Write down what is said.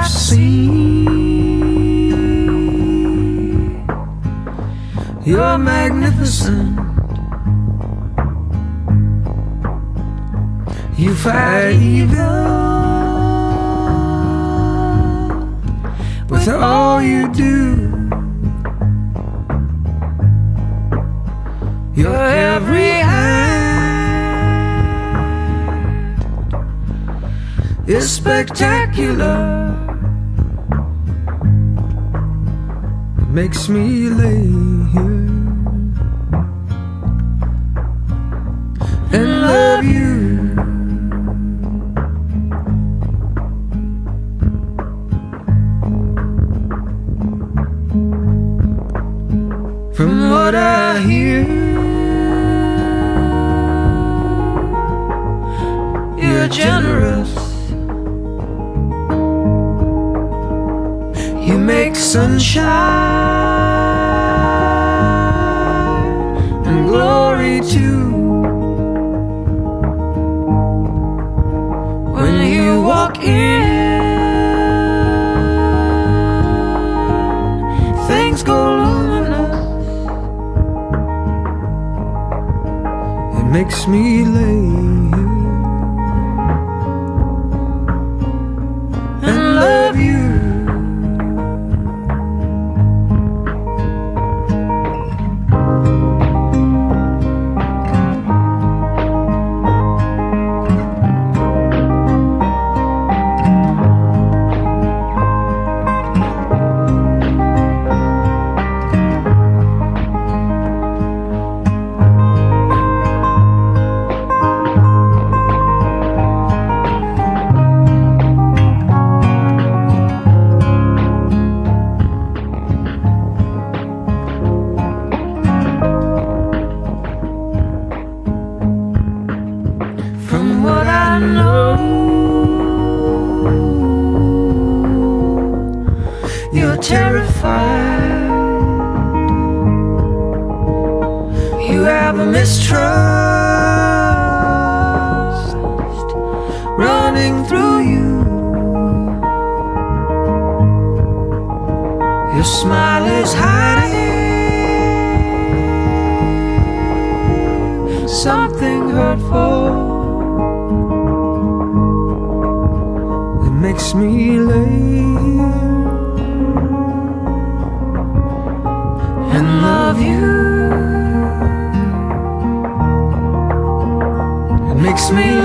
I've seen. You're magnificent. You fight evil with all you do. Your every act is spectacular. It makes me lay here and love you. From what I hear, you're generous. You make sunshine and glory too. When you walk in, things go luminous. It makes me lay here and love you. From what I know, you're terrified. You have a mistrust running through you. Your smile is hiding something hurtful. Makes me lay and love you. It makes me